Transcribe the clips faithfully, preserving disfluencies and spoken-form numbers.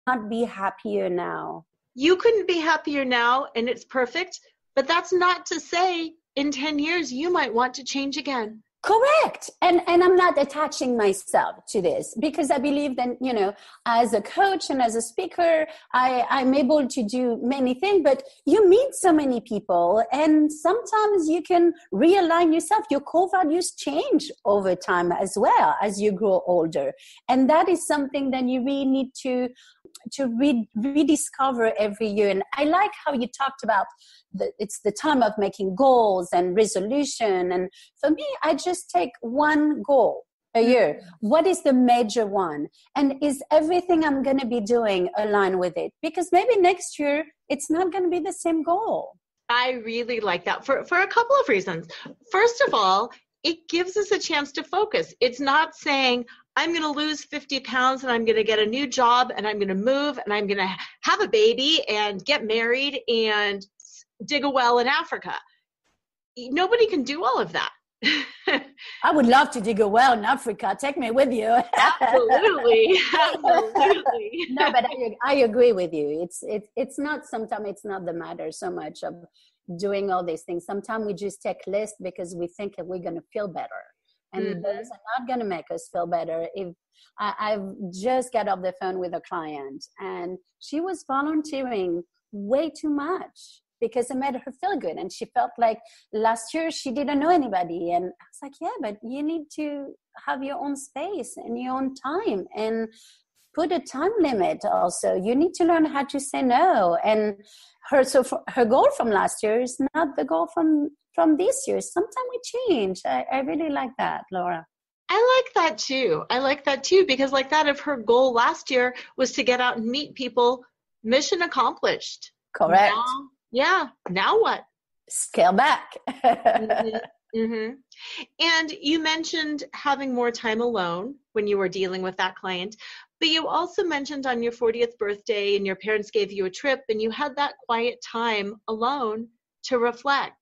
not be happier now. You couldn't be happier now, and it's perfect, but that's not to say in ten years you might want to change again. Correct. And and I'm not attaching myself to this because I believe that, you know, as a coach and as a speaker, I, I'm able to do many things, but you meet so many people and sometimes you can realign yourself. Your core values change over time as well as you grow older. And that is something that you really need to to re- rediscover every year. And I like how you talked about the, it's the time of making goals and resolution. And for me, I just take one goal a year. What is the major one? And is everything I'm going to be doing aligned with it? Because maybe next year, it's not going to be the same goal. I really like that for, for a couple of reasons. First of all, it gives us a chance to focus. It's not saying, I'm going to lose fifty pounds and I'm going to get a new job and I'm going to move and I'm going to have a baby and get married and dig a well in Africa. Nobody can do all of that. I would love to dig a well in Africa. Take me with you. Absolutely. Absolutely. No, but I, I agree with you. It's, it, it's not, sometimes it's not the matter so much of doing all these things. Sometimes we just take lists because we think that we're going to feel better. And mm-hmm. those are not going to make us feel better. If I, I've just got off the phone with a client and she was volunteering way too much because it made her feel good. And she felt like last year she didn't know anybody. And I was like, yeah, but you need to have your own space and your own time and put a time limit also. You need to learn how to say no. And her, so for, her goal from last year is not the goal from from this year. Sometimes we change. I, I really like that, Laura. I like that too. I like that too, because like that, if her goal last year was to get out and meet people, mission accomplished. Correct. Now, yeah. Now what? Scale back. mm-hmm. Mm-hmm. And you mentioned having more time alone when you were dealing with that client, but you also mentioned on your fortieth birthday and your parents gave you a trip and you had that quiet time alone to reflect.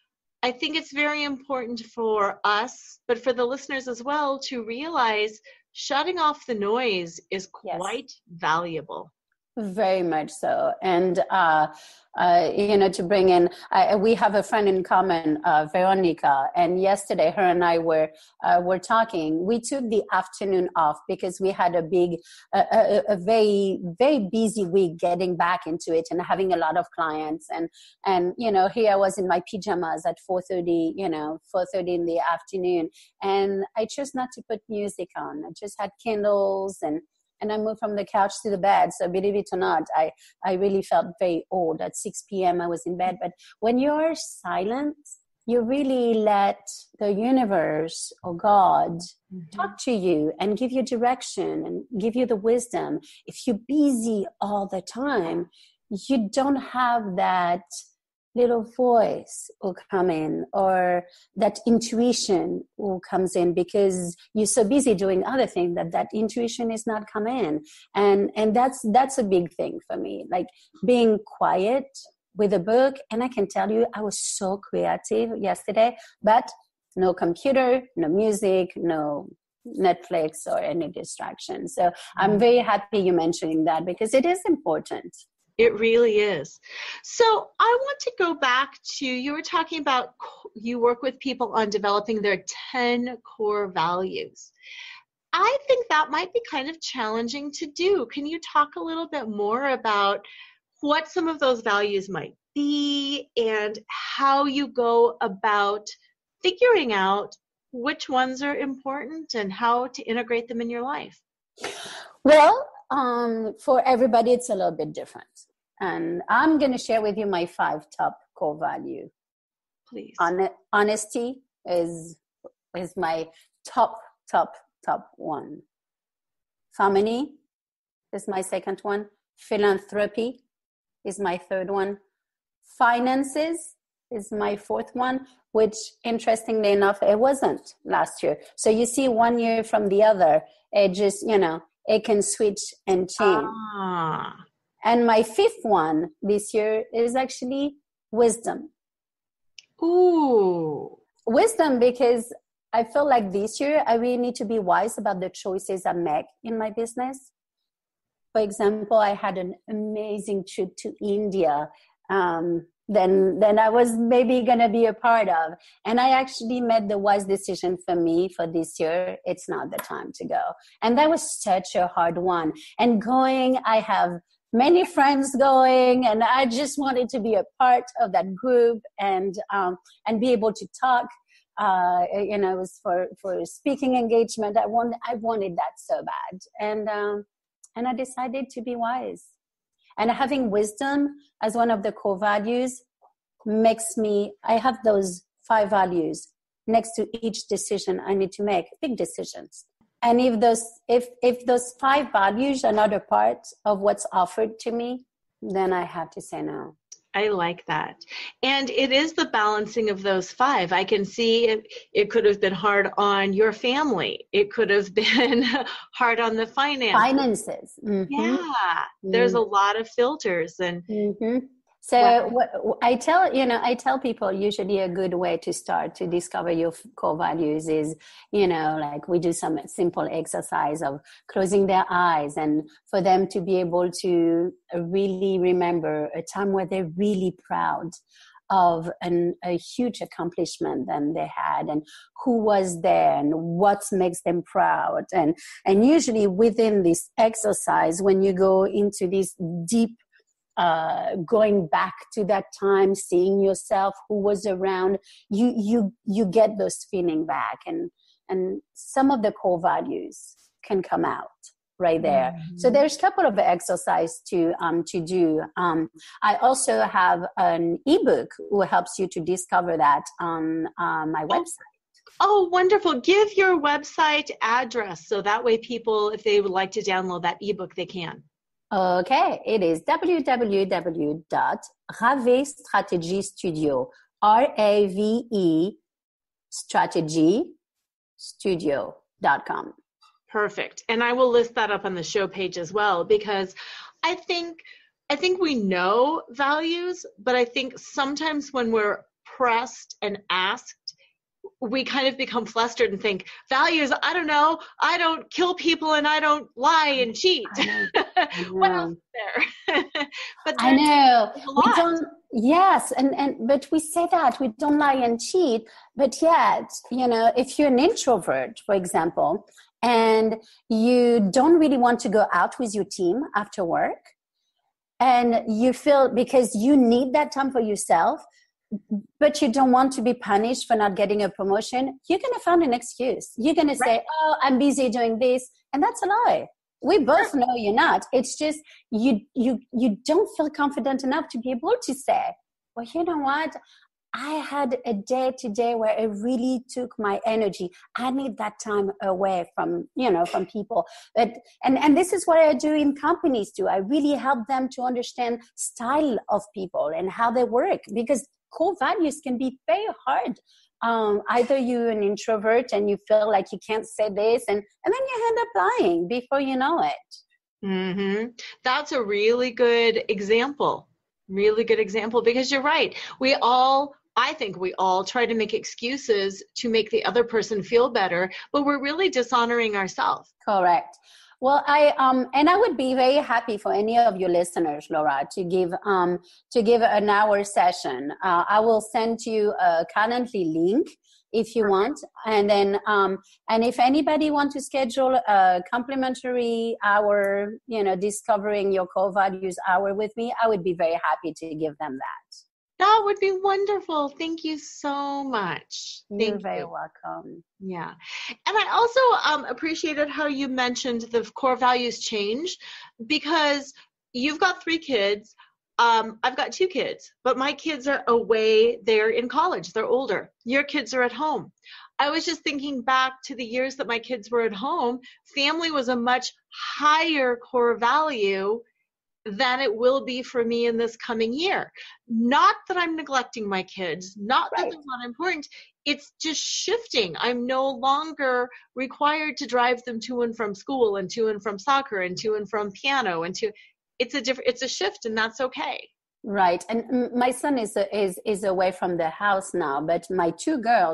I think it's very important for us, but for the listeners as well, to realize shutting off the noise is quite yes. valuable. Very much so. And, uh, uh, you know, to bring in, uh, we have a friend in common, uh, Veronica, and yesterday her and I were, uh, were talking. We took the afternoon off because we had a big, uh, a, a very, very busy week getting back into it and having a lot of clients. And, and, you know, here I was in my pajamas at four thirty, you know, four thirty in the afternoon. And I chose not to put music on. I just had candles and, And I moved from the couch to the bed. So believe it or not, I, I really felt very old. At six p.m. I was in bed. But when you're silent, you really let the universe or God mm-hmm. talk to you and give you direction and give you the wisdom. If you're busy all the time, you don't have that little voice will come in or that intuition will comes in because you're so busy doing other things that that intuition is not coming in. And, and that's, that's a big thing for me, like being quiet with a book. And I can tell you, I was so creative yesterday, but no computer, no music, no Netflix or any distraction. So I'm very happy you mentioning that because it is important. It really is. So I want to go back to, you were talking about you work with people on developing their ten core values. I think that might be kind of challenging to do. Can you talk a little bit more about what some of those values might be and how you go about figuring out which ones are important and how to integrate them in your life? Well, Um, for everybody, it's a little bit different. And I'm going to share with you my five top core value. Please. Hon- honesty is, is my top, top, top one. Family is my second one. Philanthropy is my third one. Finances is my fourth one, which interestingly enough, it wasn't last year. So you see one year from the other, it just, you know, it can switch and change. Ah. And my fifth one this year is actually wisdom. Ooh. Wisdom, because I feel like this year I really need to be wise about the choices I make in my business. for example, I had an amazing trip to India, um, then then I was maybe going to be a part of. And I actually made the wise decision for me for this year. It's not the time to go. And that was such a hard one. And going, I have many friends going, and I just wanted to be a part of that group and um, and be able to talk. Uh, you know, it was for, for speaking engagement. I want I wanted that so bad. And um, and I decided to be wise. And having wisdom as one of the core values makes me, I have those five values next to each decision I need to make, big decisions. And if those, if, if those five values are not a part of what's offered to me, then I have to say no. I like that. And it is the balancing of those five. I can see it, it could have been hard on your family. It could have been hard on the finances. Finances. Mm-hmm. Yeah. Mm-hmm. There's a lot of filters. And mm-hmm. So wow. what I tell, you know, I tell people usually a good way to start to discover your core values is, you know, like we do some simple exercise of closing their eyes and for them to be able to really remember a time where they're really proud of an, a huge accomplishment that they had and who was there and what makes them proud. And, and usually within this exercise, when you go into this deep uh going back to that time, seeing yourself, who was around you, you you get those feeling back, and and some of the core values can come out right there. Mm-hmm. So there's a couple of exercises to um to do. um I also have an ebook who helps you to discover that on uh, my website. Oh, wonderful. Give your website address so that way people, if they would like to download that ebook, they can. Okay, it is w w w dot Ravé Strategy Studio, R A V E strategy studio dot com. Perfect. And I will list that up on the show page as well, because I think I think we know values, but I think sometimes when we're pressed and asked, we kind of become flustered and think, values, I don't know, I don't kill people and I don't lie and cheat. I know. I know. What else is there? But I know. We don't, yes, and, and but we say that, we don't lie and cheat, but yet, you know, if you're an introvert, for example, and you don't really want to go out with your team after work, and you feel because you need that time for yourself, but you don't want to be punished for not getting a promotion, you're going to find an excuse. You're going to say, right. oh, I'm busy doing this. And that's a lie. We both know you're not. It's just you you you don't feel confident enough to be able to say, well, you know what? I had a day today where it really took my energy. I need that time away from, you know, from people. But and, and this is what I do in companies too. I really help them to understand style of people and how they work, because core values can be very hard. Um, either you're an introvert and you feel like you can't say this, and, and then you end up lying before you know it. Mm-hmm. That's a really good example. Really good example, because you're right. We all, I think we all try to make excuses to make the other person feel better, but we're really dishonoring ourselves. Correct. Well, I um and I would be very happy for any of your listeners, Laura, to give um to give an hour session. Uh, I will send you a Calendly link if you want, and then um and if anybody wants to schedule a complimentary hour, you know, discovering your core values hour with me, I would be very happy to give them that. That would be wonderful. Thank you so much. Thank You're very you. welcome. Yeah. And I also um, appreciated how you mentioned the core values change, because you've got three kids. Um, I've got two kids, but my kids are away. They're in college. They're older. Your kids are at home. I was just thinking back to the years that my kids were at home. Family was a much higher core value than it will be for me in this coming year. Not that I'm neglecting my kids, not that right. they're not important. It's just shifting. I'm no longer required to drive them to and from school and to and from soccer and to and from piano and to, it's a different, it's a shift, and that's okay. Right. And my son is, is, is away from the house now, but my two girls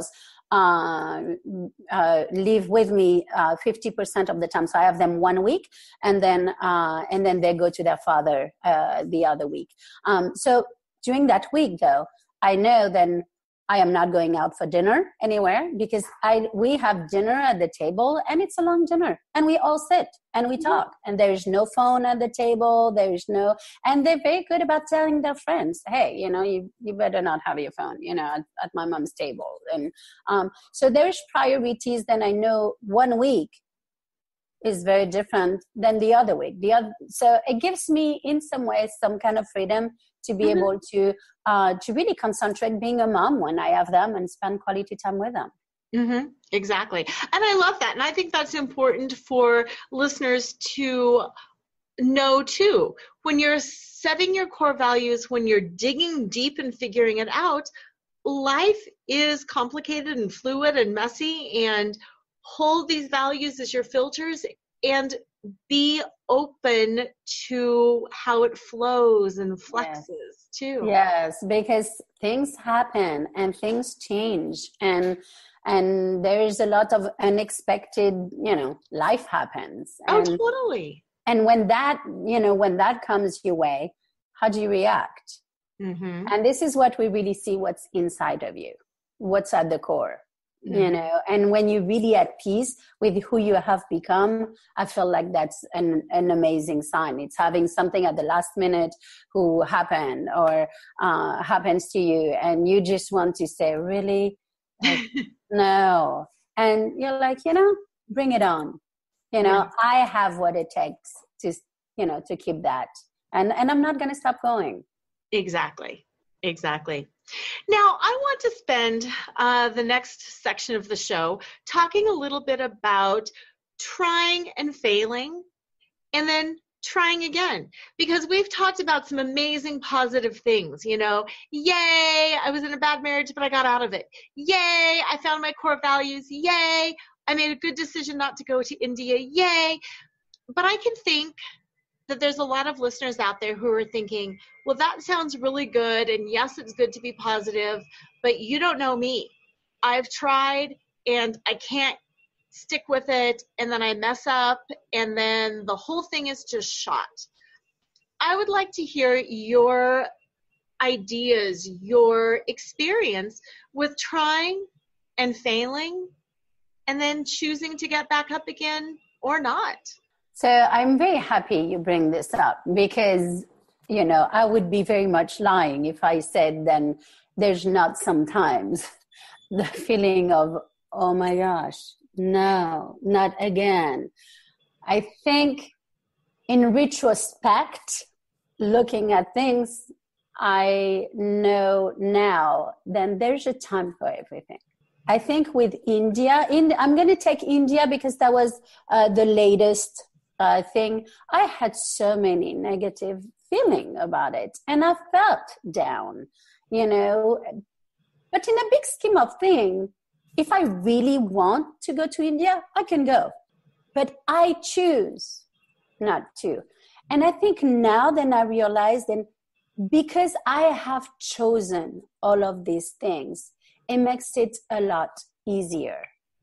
uh, uh, live with me uh, fifty percent of the time. So I have them one week, and then uh, and then they go to their father uh, the other week. Um, so during that week, though, I know then I am not going out for dinner anywhere, because I we have dinner at the table, and it's a long dinner, and we all sit and we talk, and there's no phone at the table. There's no, and they're very good about telling their friends, hey, you know, you, you better not have your phone, you know, at, at my mom's table. And um, so there's priorities. Then I know one week is very different than the other week. The other, so it gives me in some ways some kind of freedom to be mm-hmm. able to uh, to really concentrate being a mom when I have them and spend quality time with them. Mm-hmm. Exactly. And I love that. And I think that's important for listeners to know too. When you're setting your core values, when you're digging deep and figuring it out, life is complicated and fluid and messy, and hold these values as your filters and be open to how it flows and flexes yes. too. Yes, because things happen and things change, and and there's a lot of unexpected, you know, life happens. And, oh, totally. And when that, you know, when that comes your way, how do you react? Mm-hmm. And this is what we really see, what's inside of you, what's at the core. Mm-hmm. You know, and when you're really at peace with who you have become, I feel like that's an, an amazing sign. It's having something at the last minute who happened or uh, happens to you, and you just want to say, really? Like, no. And you're like, you know, bring it on. You know, yeah. I have what it takes to, you know, to keep that. And, and I'm not going to stop going. Exactly. Exactly. Now, I want to spend uh, the next section of the show talking a little bit about trying and failing, and then trying again, because we've talked about some amazing positive things. You know, yay, I was in a bad marriage, but I got out of it. Yay, I found my core values. Yay, I made a good decision not to go to India. Yay. But I can think that there's a lot of listeners out there who are thinking, well, that sounds really good, and yes, it's good to be positive, but you don't know me. I've tried, and I can't stick with it, and then I mess up, and then the whole thing is just shot. I would like to hear your ideas, your experience with trying and failing, and then choosing to get back up again or not. So I'm very happy you bring this up, because, you know, I would be very much lying if I said then there's not sometimes the feeling of, oh my gosh, no, not again. I think in retrospect, looking at things, I know now then there's a time for everything. I think with India, in, I'm going to take India because that was uh, the latest Uh, thing. I had so many negative feeling about it, and I felt down, you know. But in a big scheme of things, if I really want to go to India, I can go. But I choose not to. And I think now then I realize that because I have chosen all of these things, it makes it a lot easier.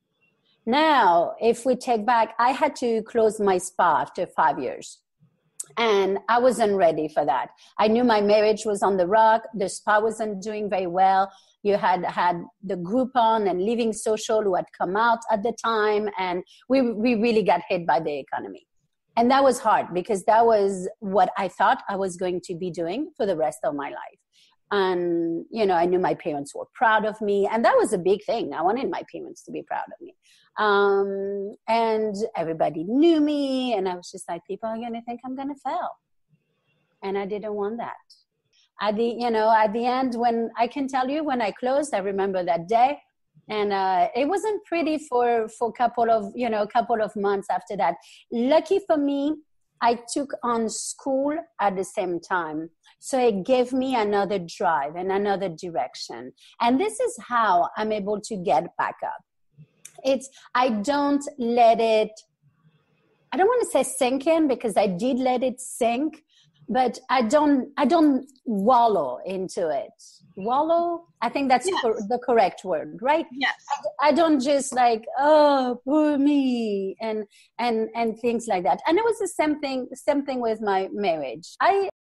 Now, if we take back, I had to close my spa after five years. And I wasn't ready for that. I knew my marriage was on the rock. The spa wasn't doing very well. You had had the Groupon and Living Social who had come out at the time. And we, we really got hit by the economy. And that was hard because that was what I thought I was going to be doing for the rest of my life. And, you know, I knew my parents were proud of me. And that was a big thing. I wanted my parents to be proud of me. Um, and everybody knew me. And I was just like, people are going to think I'm going to fail. And I didn't want that. At the, you know, at the end, when I can tell you when I closed, I remember that day. And uh, it wasn't pretty for, for a couple of, you know, a couple of months after that. Lucky for me, I took on school at the same time. So it gave me another drive and another direction. And this is how I'm able to get back up. It's, I don't let it, I don't want to say sink in because I did let it sink, but I don't, I don't wallow into it. Wallow, I think that's Yes. cor- the correct word, right? Yes. I, I don't just like, oh, poor me, and and and things like that. And it was the same thing, same thing with my marriage. I